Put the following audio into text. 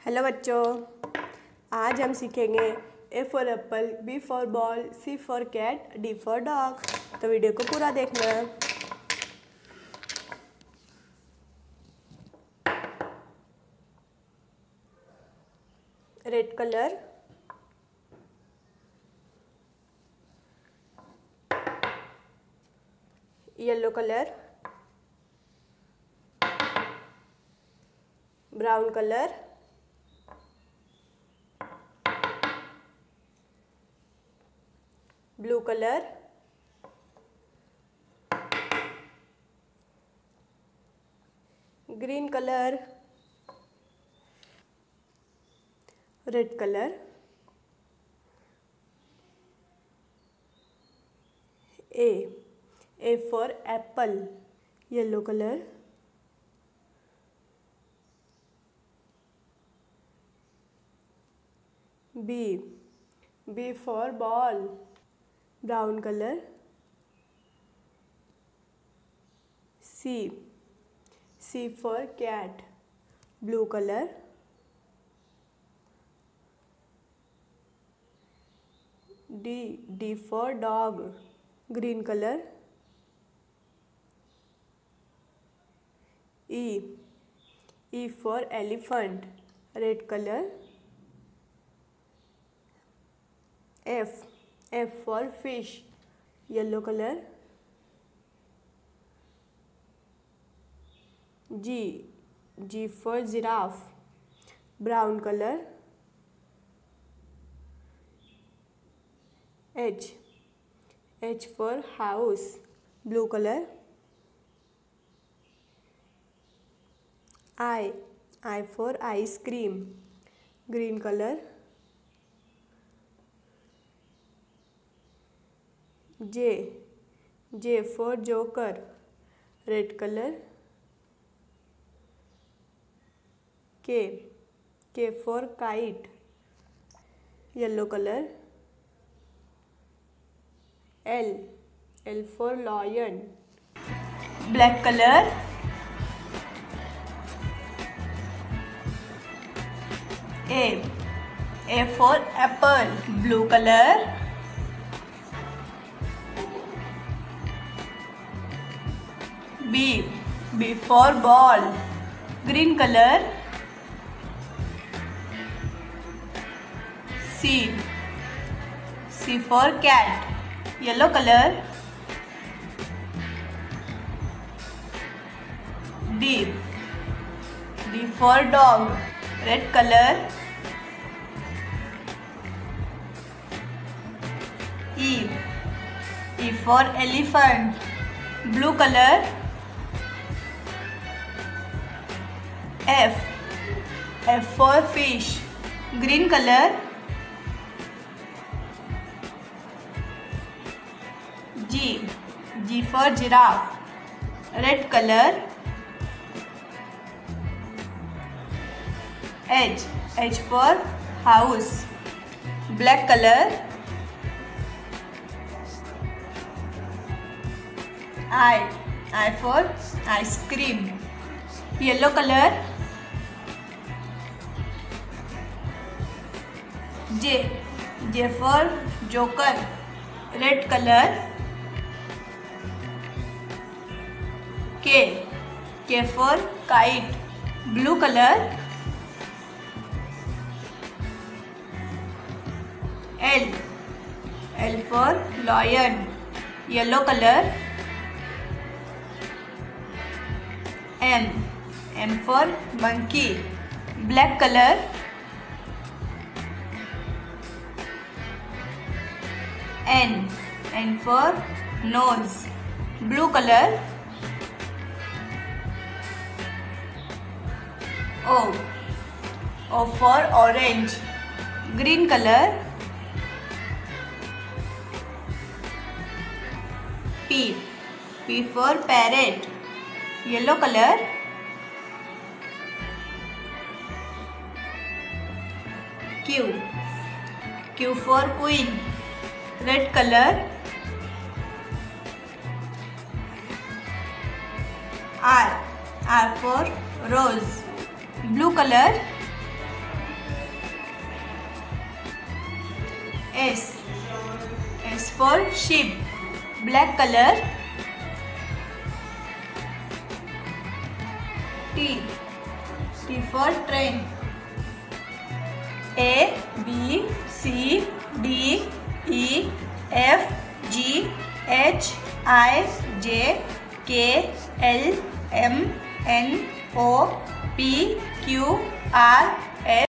Hello बच्चों, आज हम सीखेंगे A for apple, B for ball, C for cat, D for dog. तो वीडियो को पूरा देखना। Red colour, yellow colour, brown colour, blue colour, green colour, red colour, A for apple, yellow colour, B for ball, brown colour, C for cat, blue colour, D for dog, green colour, E for elephant, red colour, F for fish, yellow colour, G for giraffe, brown colour, H for house, blue colour, I for ice cream, green colour, J for joker, red colour, K for kite, yellow colour, L for lion, black colour, A for apple, blue colour, B for ball, green colour, C for cat, yellow colour, D for dog, red colour, E for elephant, blue colour, F for fish, green colour, G for giraffe, red colour, H for house, black colour, I for ice cream, yellow colour, J for joker, red colour, K for kite, blue colour, L for lion, yellow colour, M for monkey, black colour, N for nose, blue colour, O for orange, green color, P for parrot, yellow color, Q for queen, red color, R for rose, blue color, S. S for sheep, black color. T. T for train. A, B, C, D, E, F, G, H, I, J, K, L, M, N, O, P, Q, R, S.